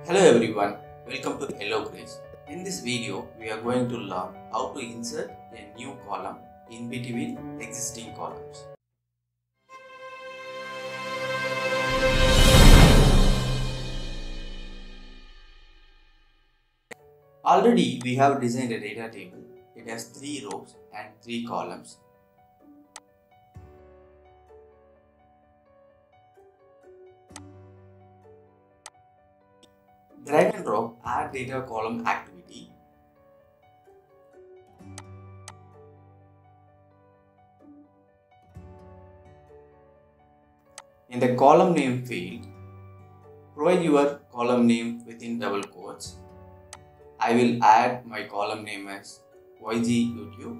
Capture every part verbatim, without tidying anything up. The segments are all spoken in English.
Hello everyone, welcome to Hello Grace. In this video, we are going to learn how to insert a new column in between existing columns. Already we have designed a data table. It has three rows and three columns. Drag and drop add data column activity. In the column name field, provide your column name within double quotes. I will add my column name as Y G YouTube.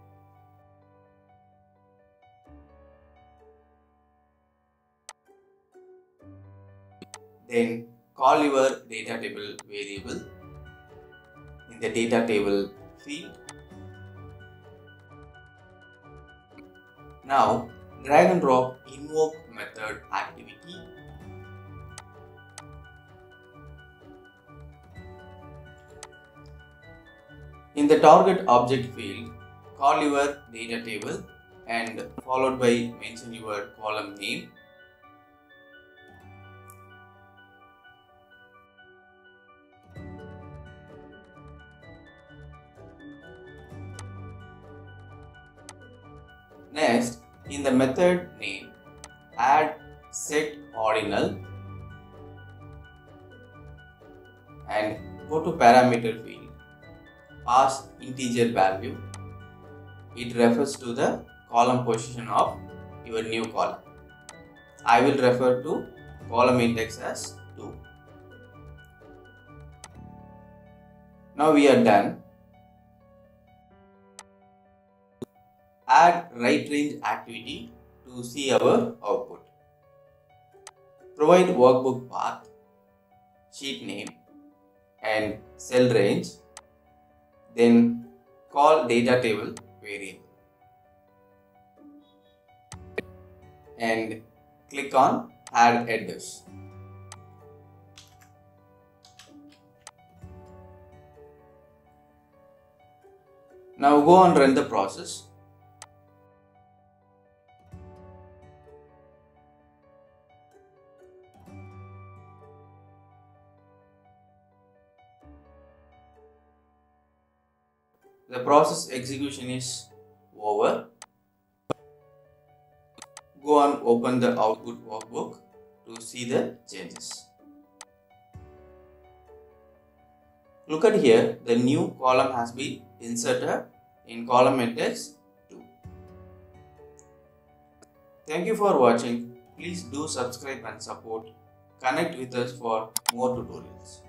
Then call your data table variable in the data table field. Now drag and drop invoke method activity. In the target object field, call your data table and followed by mention your column name. Next, in the method name, add set ordinal and go to parameter field. Pass integer value. It refers to the column position of your new column. I will refer to column index as two. Now we are done. Add right range activity to see our output. Provide workbook path, sheet name and cell range. Then call data table variable and click on add headers. Now go and run the process. The process execution is over. Go and open the output workbook to see the changes. Look at here, the new column has been inserted in column index two. Thank you for watching. Please do subscribe and support. Connect with us for more tutorials.